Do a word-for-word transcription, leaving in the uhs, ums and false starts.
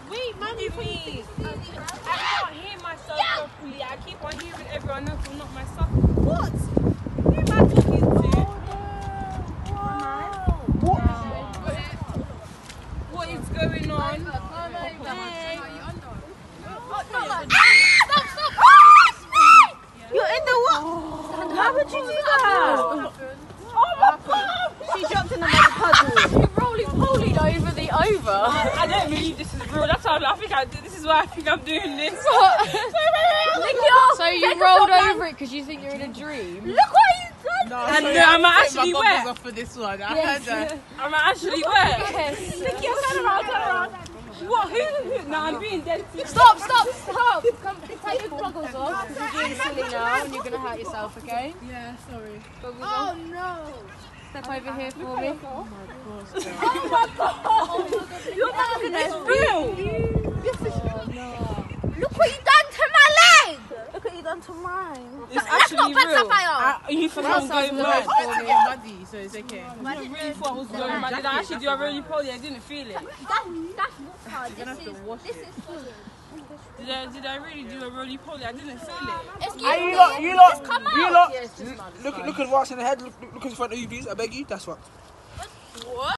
Wait, man, you me. I can't hear myself properly. I keep on hearing everyone else, but not myself. What? Who am I talking to? What? What is going on? Hey. Stop, stop! You're in the what? How would you do that? Oh my god! She jumped in the mud puddle. She roly-polied over the over. I don't believe this is real. That's how I think I do. This is why I think I'm doing this. So you rolled over it because you think you're in a dream? Look what he's done! No, and uh, I'm actually wet. Off for this one. I yes. heard that. I'm actually wet. Yes. Nikki, turn around, turn around. What? Who? Who? No, I'm being dead. Stop, stop, stop! Come, take your goggles off because you're being silly now and you're going to hurt yourself, okay? Yeah, sorry. Goggles oh off. no! Step over here for me. Oh my god! Oh my god! You're not looking at real! Oh no! Look what you done to my leg! Look what you done to mine. It's actually real. Uh, you think I'm going mad? It's muddy, so it's okay. I really thought I was going mad. Did I actually do a roly poly? I didn't feel it. That, that's water. This is, this is fluid. Did I, did I really do a roly poly? I didn't feel it. Excuse Hey, me. you lot, you lot, Come you out. lot, Yeah, it's just mud, it's look, fine. look at what's in the head, look, look in front of you, please. I beg you, that's what. What?